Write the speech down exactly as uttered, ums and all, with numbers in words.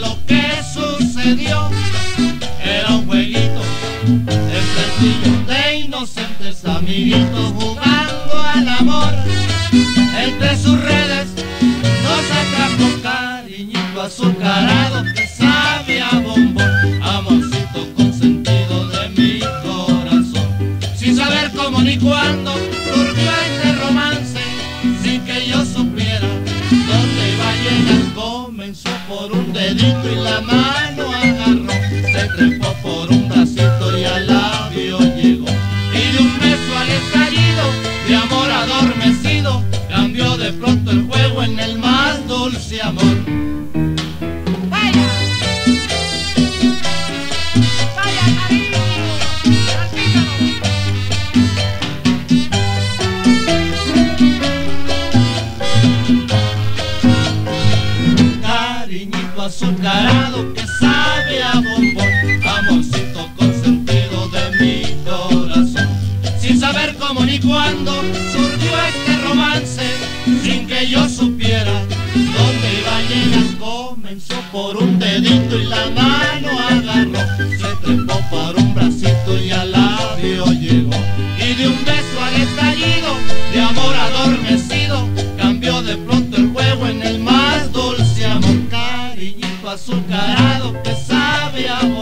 lo que sucedió era un jueguito sencillo de inocentes amiguitos jugando al amor. Entre sus redes nos atrapó cariñito azucarado que sabe a bombón, amorcito consentido de mi corazón. Sin saber cómo ni cuándo surgió este romance, sin que yo supiera dónde iba a llegar. Comenzó por un dedito y la mano agarró, se trepó por un bracito y al labio llegó, y de un beso al estallido de amor adormecido cambió de pronto el juego en el más dulce amor. ¡Vaya! ¡Vaya cariño! Cariñito azucarado que sabe a bombón, amorcito consentido de mi corazón. Sin saber cómo ni cuándo surgió este romance, sin que yo supiera dónde iba a llegar. Comenzó por un dedito y la mano agarró, se trepó por un bracito y al labio llegó, y de un beso al estallido de amor adormecido cambió de pronto el juego en el más dulce amor. Cariñito azucarado que sabe a